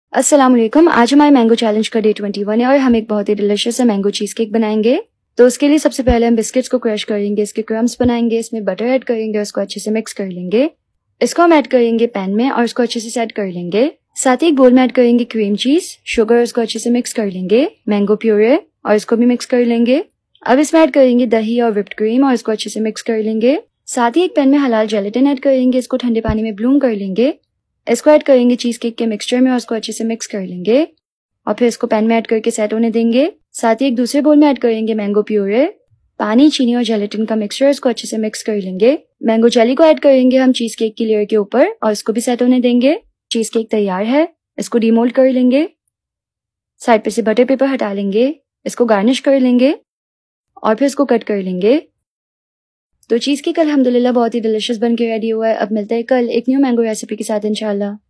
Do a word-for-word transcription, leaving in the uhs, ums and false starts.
अस्सलाम वालेकुम। आज हमारे मैंगो चैलेंज का डे ट्वेंटी वन है और हम एक बहुत ही डिलिशियस सा मैंगो चीज केक बनाएंगे। तो उसके लिए सबसे पहले हम बिस्किट्स को क्रश करेंगे, इसके क्रम्स बनाएंगे, इसमें बटर ऐड करेंगे और इसको अच्छे से मिक्स कर लेंगे। इसको हम ऐड करेंगे पैन में और इसको अच्छे से सेट कर लेंगे। साथ ही एक बोल में ऐड करेंगे क्रीम चीज, शुगर, इसको अच्छे से मिक्स कर लेंगे, मैंगो प्यूरे और इसको भी मिक्स कर लेंगे। अब इसमें ऐड करेंगे दही और व्हिप्ड क्रीम और इसको अच्छे से मिक्स कर लेंगे। साथ ही एक पैन में हलाल जेलेटिन ऐड करेंगे, इसको ठंडे पानी में ब्लूम कर लेंगे। इसको ऐड करेंगे चीज केक के मिक्सचर में और इसको अच्छे से मिक्स कर लेंगे और फिर इसको पैन में ऐड करके सेट होने देंगे। साथ ही एक दूसरे बोल में ऐड करेंगे मैंगो प्यूरे, पानी, चीनी और जेलेटिन का मिक्सचर, इसको अच्छे से मिक्स कर लेंगे। मैंगो जेली को ऐड करेंगे हम चीज केक की लेयर के ऊपर और इसको भी सेट होने देंगे। चीज केक तैयार है, इसको डीमोल्ड कर लेंगे। साइड पे से बटर पेपर हटा लेंगे, इसको गार्निश कर लेंगे और फिर इसको कट कर लेंगे। तो चीज केक अल्हम्दुलिल्लाह बहुत ही डिलिशियस बन के रेडी हुआ है। अब मिलते हैं कल एक न्यू मैंगो रेसिपी के साथ इंशाल्लाह।